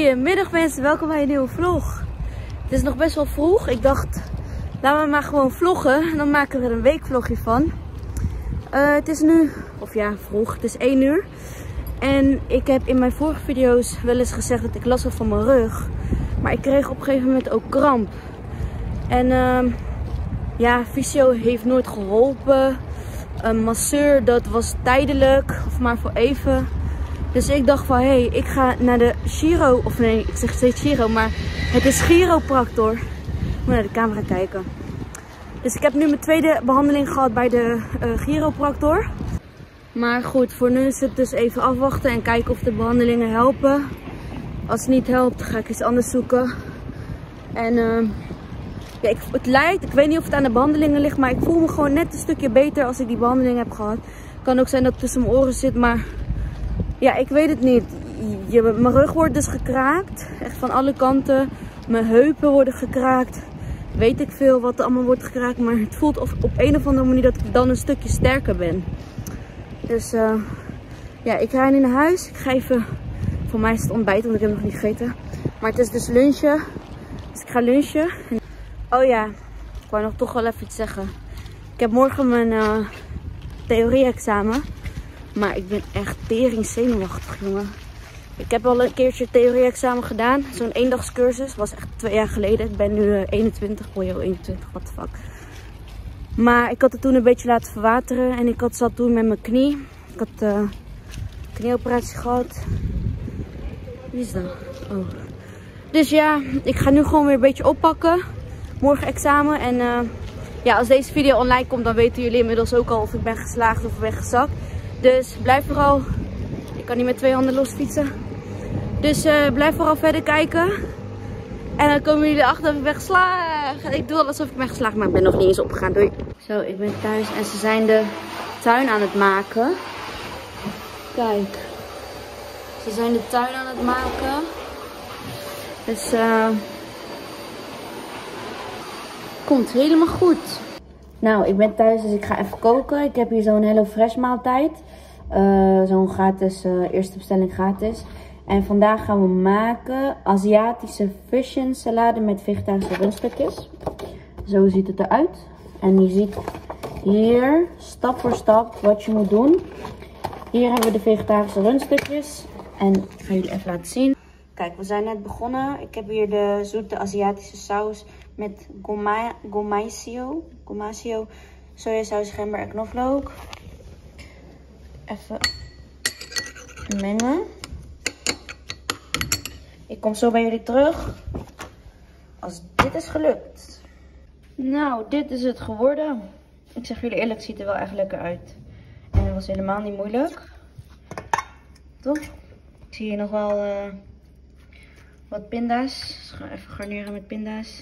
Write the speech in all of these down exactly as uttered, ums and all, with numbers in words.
Goedemiddag mensen, welkom bij een nieuwe vlog. Het is nog best wel vroeg. Ik dacht, laten we maar gewoon vloggen. En dan maken we er een weekvlogje van. Uh, het is nu, of ja vroeg, het is één uur. En ik heb in mijn vorige video's wel eens gezegd dat ik last had van mijn rug. Maar ik kreeg op een gegeven moment ook kramp. En uh, ja, fysio heeft nooit geholpen. Een masseur, dat was tijdelijk, of maar voor even. Dus ik dacht van, hé, hey, ik ga naar de chiro, of nee, ik zeg steeds chiro, maar het is chiropractor. Ik moet naar de camera kijken. Dus ik heb nu mijn tweede behandeling gehad bij de uh, chiropractor. Maar goed, voor nu is het dus even afwachten en kijken of de behandelingen helpen. Als het niet helpt, ga ik iets anders zoeken. En uh, ja, ik, het lijkt, ik weet niet of het aan de behandelingen ligt, maar ik voel me gewoon net een stukje beter als ik die behandeling heb gehad. Het kan ook zijn dat het tussen mijn oren zit, maar ja, ik weet het niet. Je, mijn rug wordt dus gekraakt, echt van alle kanten. Mijn heupen worden gekraakt. Weet ik veel wat er allemaal wordt gekraakt, maar het voelt of, op een of andere manier dat ik dan een stukje sterker ben. Dus uh, ja, ik rij nu naar huis. Ik ga even, voor mij is het ontbijt, want ik heb nog niet gegeten. Maar het is dus lunchen. Dus ik ga lunchen. Oh ja, ik wou nog toch wel even iets zeggen. Ik heb morgen mijn uh, theorie-examen. Maar ik ben echt tering zenuwachtig, jongen. Ik heb al een keertje theorie-examen gedaan. Zo'n eendagscursus. Dat was echt twee jaar geleden. Ik ben nu uh, eenentwintig. Oh joh, eenentwintig, what the fuck. Maar ik had het toen een beetje laten verwateren. En ik had zat toen met mijn knie. Ik had uh, een knieoperatie gehad. Wie is dat? Oh. Dus ja, ik ga nu gewoon weer een beetje oppakken. Morgen examen. En uh, ja, als deze video online komt, dan weten jullie inmiddels ook al of ik ben geslaagd of ben gezakt. Dus blijf vooral. Ik kan niet met twee handen los fietsen. Dus uh, blijf vooral verder kijken. En dan komen jullie erachter of ik ben geslaagd. Ik doe al alsof ik ben geslaagd, maar ik ben nog niet eens opgegaan. Doei. Zo, ik ben thuis en ze zijn de tuin aan het maken. Kijk. Ze zijn de tuin aan het maken. Dus uh, komt helemaal goed. Nou, ik ben thuis, dus ik ga even koken. Ik heb hier zo'n HelloFresh maaltijd. Uh, zo'n gratis, uh, eerste bestelling gratis. En vandaag gaan we maken Aziatische fusion salade met vegetarische rundstukjes. Zo ziet het eruit. En je ziet hier stap voor stap wat je moet doen. Hier hebben we de vegetarische rundstukjes. En ik ga jullie even laten zien. Kijk, we zijn net begonnen. Ik heb hier de zoete Aziatische saus met goma, gomaisio, gomaisio, sojasaus, gember en knoflook. Even mengen. Ik kom zo bij jullie terug als dit is gelukt. Nou, dit is het geworden. Ik zeg jullie eerlijk, het ziet er wel echt lekker uit. En het was helemaal niet moeilijk. Toch? Ik zie hier nog wel uh, wat pinda's. Dus ga even garneren met pinda's.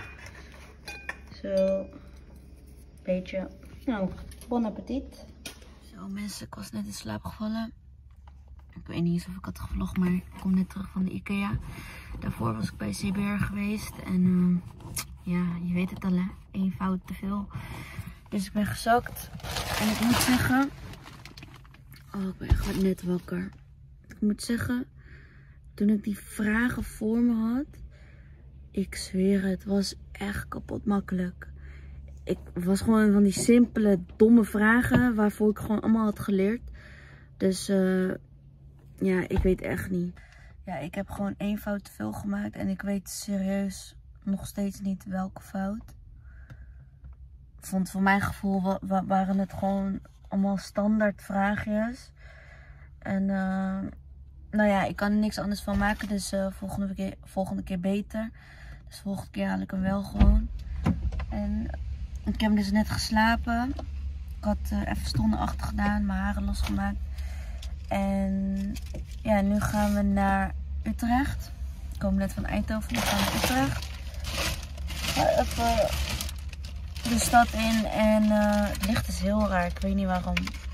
Zo. Beetje. Nou, bon appetit. Zo mensen, ik was net in slaap gevallen. Ik weet niet eens of ik had gevlogd, maar ik kom net terug van de Ikea. Daarvoor was ik bij C B R geweest. En uh, ja, je weet het al hè. Eén fout te veel. Dus ik ben gezakt. En ik moet zeggen. Oh, ik ben echt net wakker. Ik moet zeggen. Toen ik die vragen voor me had. Ik zweer het, was echt kapot makkelijk. Ik was gewoon van die simpele, domme vragen. Waarvoor ik gewoon allemaal had geleerd. Dus uh, ja, ik weet echt niet. Ja, ik heb gewoon één fout te veel gemaakt. En ik weet serieus nog steeds niet welke fout. Ik vond voor mijn gevoel wa wa waren het gewoon allemaal standaard vraagjes. En uh, nou ja, ik kan er niks anders van maken. Dus uh, volgende keer, volgende keer beter. Dus volgende keer haal ik hem wel gewoon. En ik heb dus net geslapen. Ik had uh, even stonden achter gedaan, mijn haren losgemaakt. En ja, nu gaan we naar Utrecht. Ik kom net van Eindhoven, we gaan naar Utrecht. Ik ga even de stad in en uh, het licht is heel raar, ik weet niet waarom.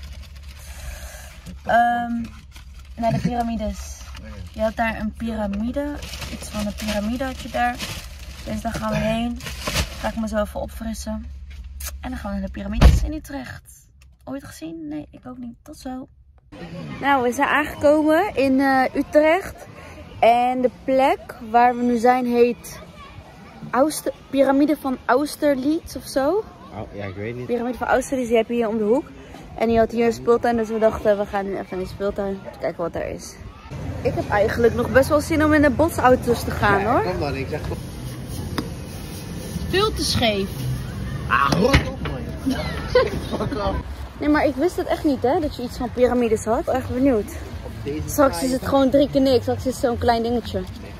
Um, naar de piramides. Je had daar een piramide, iets van een piramide had je daar. Dus daar gaan we heen. Ga ik me zo even opfrissen. En dan gaan we naar de piramides in Utrecht. Ooit gezien? Nee, ik ook niet. Tot zo. Nou, we zijn aangekomen in uh, Utrecht. En de plek waar we nu zijn heet Auster, Piramide van Austerlitz of zo. Oh, ja, ik weet niet. Piramide van Austerlitz, die heb je hier om de hoek. En die had hier een speeltuin, dus we dachten we gaan nu even naar die speeltuin. Kijken wat er is. Ik heb eigenlijk nog best wel zin om in de botsauto's te gaan, ja, hoor. Kom dan, ik zeg toch. Veel te scheef. Ah, rot op man. Fuck off. Nee, maar ik wist het echt niet, hè, dat je iets van piramides had. Echt benieuwd. Straks is het gewoon drie keer niks. Straks is het zo'n klein dingetje.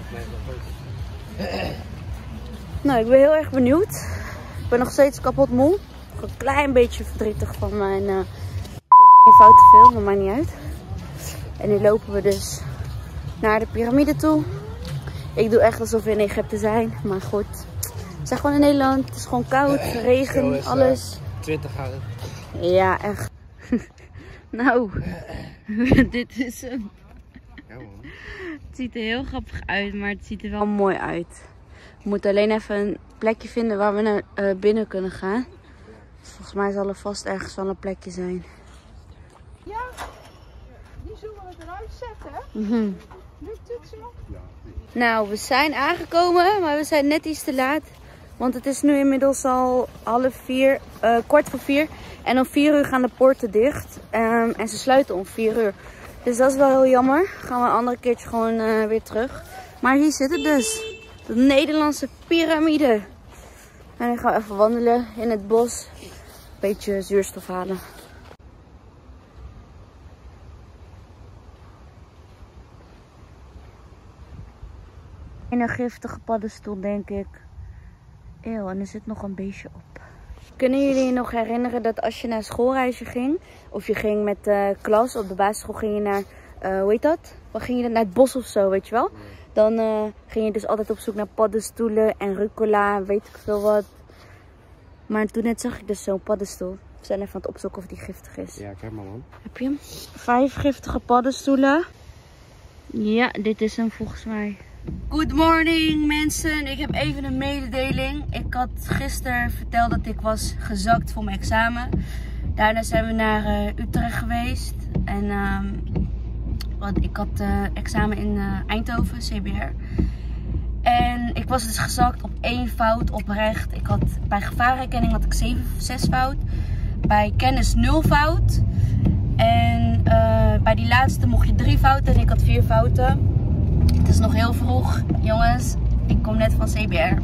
Nou, ik ben heel erg benieuwd. Ik ben nog steeds kapot moe. Een klein beetje verdrietig van mijn uh, één fout te veel, maar maakt niet uit. En nu lopen we dus naar de piramide toe. Ik doe echt alsof we in Egypte zijn, maar goed. We zijn gewoon in Nederland. Het is gewoon koud, regen, is, alles. Uh, twintig graden. Ja, echt. Nou, dit is hem. Ja, man. Het ziet er heel grappig uit, maar het ziet er wel mooi uit. We moeten alleen even een plekje vinden waar we naar uh, binnen kunnen gaan. Dus volgens mij zal er vast ergens wel een plekje zijn. Ja, die zullen we eruit zetten. Mm-hmm. Nu toetsen. Nou, we zijn aangekomen, maar we zijn net iets te laat. Want het is nu inmiddels al half vier, uh, kwart voor vier. En om vier uur gaan de poorten dicht. Um, en ze sluiten om vier uur. Dus dat is wel heel jammer. Gaan we een andere keertje gewoon uh, weer terug. Maar hier zit het dus. De Nederlandse piramide. En dan gaan we even wandelen in het bos. Een beetje zuurstof halen. Een giftige paddenstoel, denk ik. Eeuw, en er zit nog een beestje op. Kunnen jullie je nog herinneren dat als je naar een schoolreisje ging, of je ging met de klas op de basisschool, ging je naar, uh, hoe heet dat? Waar ging je dan? Naar het bos of zo, weet je wel? Dan uh, ging je dus altijd op zoek naar paddenstoelen en rucola en weet ik veel wat. Maar toen net zag ik dus zo'n paddenstoel. We zijn even aan het opzoeken of die giftig is. Ja, kijk maar man. Heb je hem? Vijf giftige paddenstoelen. Ja, dit is hem volgens mij. Good morning mensen, ik heb even een mededeling. Ik had gisteren verteld dat ik was gezakt voor mijn examen. Daarna zijn we naar uh, Utrecht geweest. En uh, want ik had uh, examen in uh, Eindhoven, C B R. En ik was dus gezakt op één fout oprecht. Ik had, bij gevaarherkenning had ik zeven, zes fout. Bij kennis nul fout. En uh, bij die laatste mocht je drie fouten en ik had vier fouten. Het is nog heel vroeg, jongens. Ik kom net van C B R.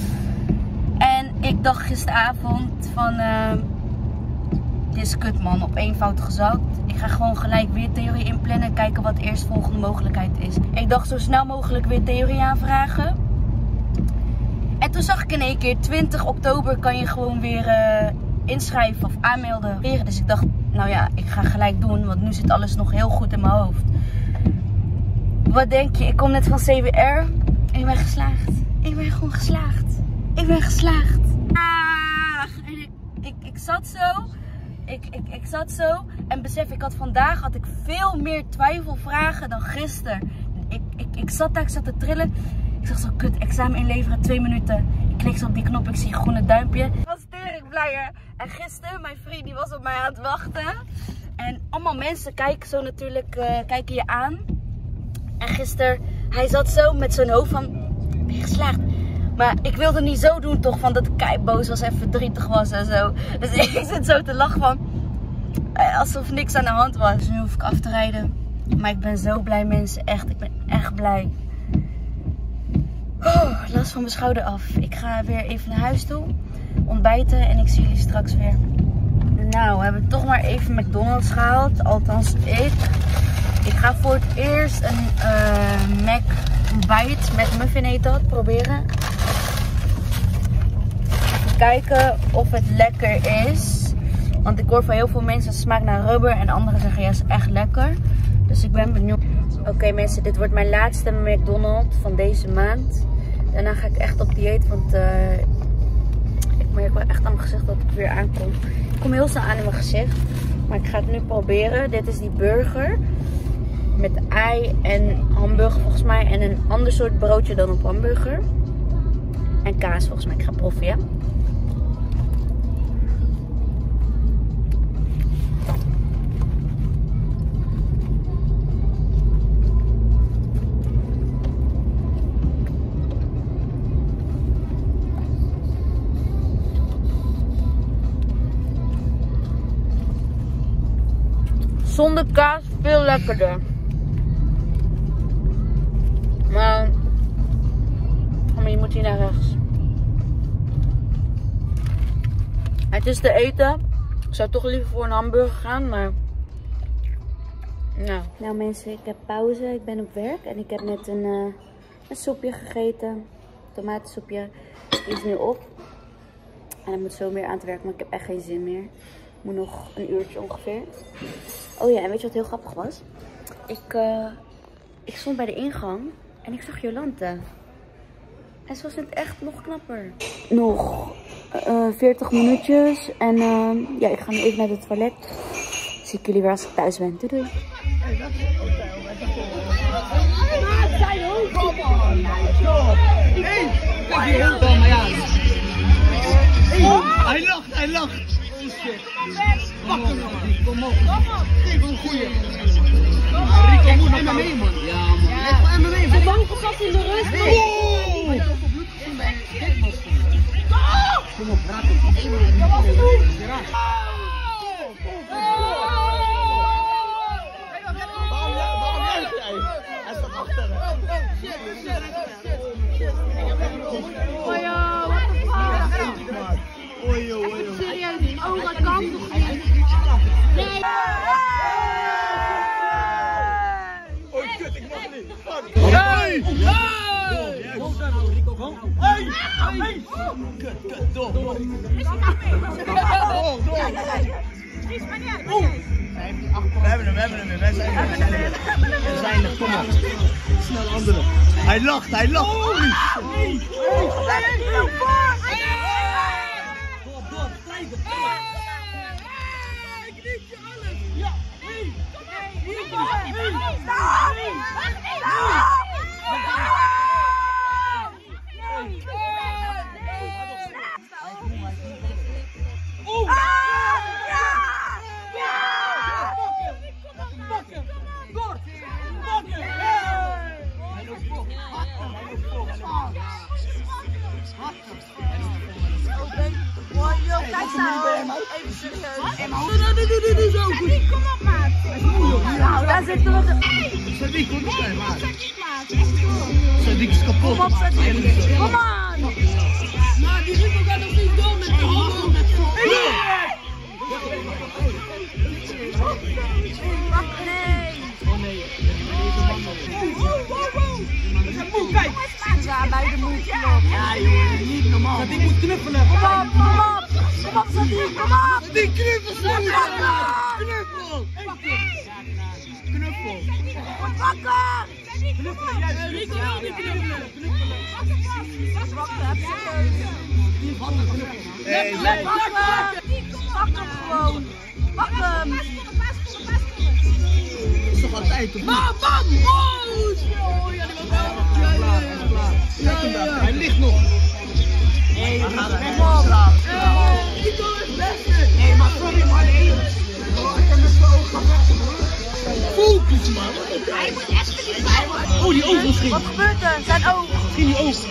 En ik dacht gisteravond van... Uh, dit is kut man, op één fout gezakt. Ik ga gewoon gelijk weer theorie inplannen en kijken wat de eerstvolgende mogelijkheid is. Ik dacht zo snel mogelijk weer theorie aanvragen. En toen zag ik in één keer twintig oktober kan je gewoon weer uh, inschrijven of aanmelden. Dus ik dacht, nou ja, ik ga gelijk doen, want nu zit alles nog heel goed in mijn hoofd. Wat denk je? Ik kom net van C B R. Ik ben geslaagd. Ik ben gewoon geslaagd. Ik ben geslaagd. Ah, en ik, ik, ik zat zo. Ik, ik, ik zat zo. En besef, ik had vandaag had ik veel meer twijfelvragen dan gisteren. Ik, ik, ik zat daar, ik zat te trillen. Ik zag zo, kut, examen inleveren, twee minuten. Ik klik zo op die knop, ik zie een groene duimpje. Ik was tering blijer. En gisteren, mijn vriend, die was op mij aan het wachten. En allemaal mensen kijken zo natuurlijk, uh, kijken je aan. En gisteren, hij zat zo met zijn hoofd van, ben je geslaagd? Maar ik wilde niet zo doen toch, van dat ik kei boos was en verdrietig was en zo. Dus ik zit zo te lachen van, alsof niks aan de hand was. Dus nu hoef ik af te rijden. Maar ik ben zo blij mensen, echt. Ik ben echt blij. Oh, last van mijn schouder af. Ik ga weer even naar huis toe, ontbijten en ik zie jullie straks weer. Nou, we hebben toch maar even McDonald's gehaald, althans ik. Ik ga voor het eerst een uh, Mac Bite, Mac Muffin heet dat, proberen. Even kijken of het lekker is. Want ik hoor van heel veel mensen het smaakt naar rubber en anderen zeggen ja, het is echt lekker. Dus ik ben benieuwd. Oké okay, mensen, dit wordt mijn laatste McDonald's van deze maand. Daarna ga ik echt op dieet, want uh, ik merk wel echt aan mijn gezicht dat ik weer aankom. Ik kom heel snel aan in mijn gezicht, maar ik ga het nu proberen. Dit is die burger. Met ei en hamburger volgens mij. En een ander soort broodje dan op hamburger. En kaas volgens mij. Ik ga proeven, ja. zonder kaas veel lekkerder. Maar, maar je moet hier naar rechts. Het is te eten. Ik zou toch liever voor een hamburger gaan, maar... Nou. Nou mensen, ik heb pauze. Ik ben op werk en ik heb net een, uh, een soepje gegeten. Tomatensoepje. Die is nu op. En dan moet zo meer aan het werk, maar ik heb echt geen zin meer. Ik moet nog een uurtje ongeveer. Oh ja, en weet je wat heel grappig was? Ik, uh, ik stond bij de ingang en ik zag Jolante. En ze was in het echt nog knapper. Nog uh, veertig minuutjes. En uh, ja, ik ga nu even naar het toilet. Zie ik jullie weer als ik thuis ben. Doei doei. Hey, dat is het hotel. Zijn hoofd. Hey, kijk die heel dan, maar ja. Hij lacht, hij lacht. Pak hem nog, kom op. Geef hem een goeie. Rico moet nog mee, man. Ja, man. Leg hem mee. De bank zat in de rust. Kom op, raak hem. Waarom juich jij? Hij staat achter. Oh ja, wat een fuck. Oei, oei, oei. Serieus, oh dat kan toch niet? Nee. Oh kut, ik mag niet. Hey! Hey! Hey! Hey! Kut, kut, door. Door, door. We hebben hem, we hebben hem weer. Wij zijn er, we zijn er. We zijn er, kom op. Snel anderen. Hij lacht, hij lacht. Door, door. Stijgen. Ik riep je alles. Ja, hey. Kijk nou, even serieus. Kom op, maat. Nou, daar zit er nog een... Sadiq, kom eens bij, maat. Sadiq is kapot. Kom op, Sadiq. Kom aan. Maar die Rico gaat nog niet door met de handen. Wacht, nee. Oh nee. We zijn moe, kijk. Ja, bij de moed. Ja joh, niet normaal. Sadiq moet knuffelen. Kom op, kom op. Kom op, Sadiq, kom op. Sadiq, knuffel, Sadiq. Knuffel. Knuffel. Word wakker. Knuffelen, juist. Rico wil niet knuffelen. Wacht, heb je keuze. Nee, Pak nee. hem. Pak hem gewoon. Pak hem. Dat is toch altijd, of niet? Bam, bam. Oh, ja, die was wel. Ja, ja, ja. Kijk hem daar, hij ligt nog. Nee, hij gaat weg. Rico is beste. Nee, maar sorry man, nee. Oh, ik heb met zijn ogen weg. Focus man. Hij moet echt niet blijven. Oh, die ogen misschien. Wat gebeurt er? Zijn oog. Misschien die ogen.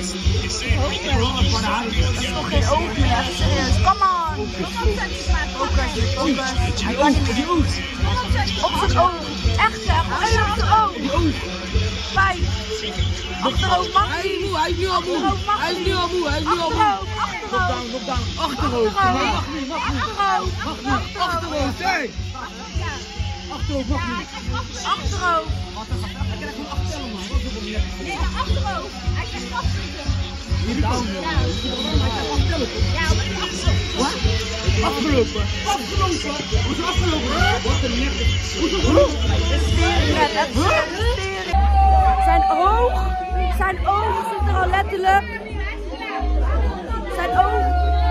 Dat is toch geen oog meer, even serieus. Come on. Focus, focus. Die ogen, die ogen. Op zijn oog. Echt zeg, alleen op zijn oog. Die ogen. Vijf. Achteroog mag Hij is niet. moe, hij is nu al moe. Hij is nu al moe, hij is nu al moe. Achteroog, Loop down, achteroog. loop down. Achterhoofd. Nee, mag niet, mag niet. Achteroog. Achterhoofd, hey. Achterhoofd mag niet. Achteroog. Hij krijgt gewoon acht tellen man. Wat doe je? Nee, achteroog. Hij krijgt afschieten. Hier down. Hij krijgt acht tellen. Ja, maar die achteroog. Wat? Afgelopen. Afgelopen. Hoezo afgelopen? Wat een neppe. Hoezo afgelopen? Zijn oog, zijn oog zit er al letterlijk. Zijn oog.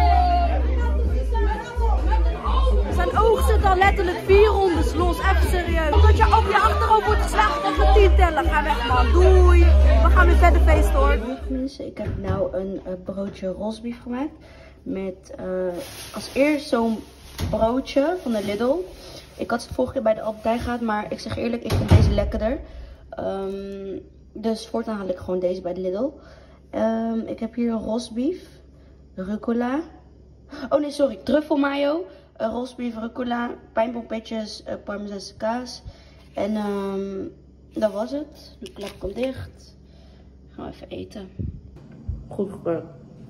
Zijn oog zit al letterlijk vier rondes los. Even serieus. Omdat je op je achterhoofd wordt geslagen tegen tien tellen. Ga weg man. Doei. We gaan weer verder feesten hoor. Mensen, ik heb nou een uh, broodje rosbief gemaakt. Met uh, als eerst zo'n broodje van de Lidl. Ik had het vorige keer bij de Albert Heijn gehad, maar ik zeg eerlijk, ik vind deze lekkerder. Um, dus voortaan haal ik gewoon deze bij de Lidl. Um, ik heb hier rosbief, rucola. Oh nee, sorry, truffelmayo, uh, rosbief, rucola, pijnpompetjes, uh, parmezaanse kaas. En um, dat was het. De klap komt dicht. Gaan we even eten. Goed gekookt.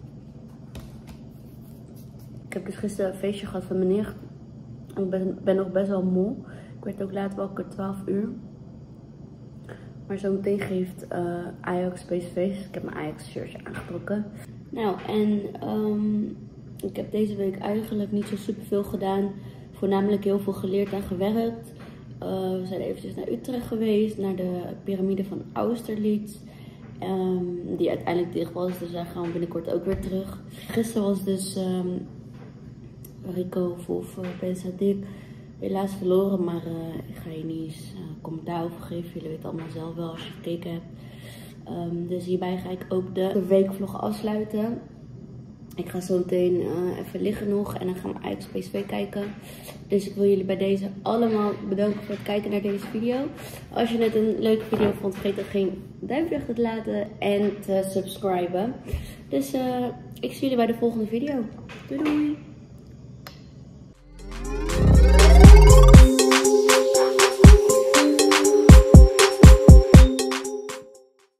Ik heb dus gisteren een feestje gehad van mijn nicht. Ik ben, ben nog best wel moe. Ik werd ook laat wakker, twaalf uur. Maar zometeen geeft uh, Ajax P S V. Dus ik heb mijn Ajax shirtje aangetrokken. Nou, en um, ik heb deze week eigenlijk niet zo super veel gedaan. Voornamelijk heel veel geleerd en gewerkt. Uh, we zijn eventjes naar Utrecht geweest. Naar de piramide van Austerlitz. Um, die uiteindelijk dicht was. Dus daar gaan we binnenkort ook weer terug. Gisteren was dus um, Rico of uh, Ben Sadik helaas verloren. Maar uh, ik ga je niet eens uh, commentaar over geven. Jullie weten allemaal zelf wel als je gekeken hebt. Um, dus hierbij ga ik ook de, de weekvlog afsluiten. Ik ga zo meteen uh, even liggen nog en dan gaan we Ajax P S V kijken. Dus ik wil jullie bij deze allemaal bedanken voor het kijken naar deze video. Als je het een leuke video vond, vergeet dan geen duimpje achter te laten en te subscriben. Dus uh, ik zie jullie bij de volgende video. Doei doei!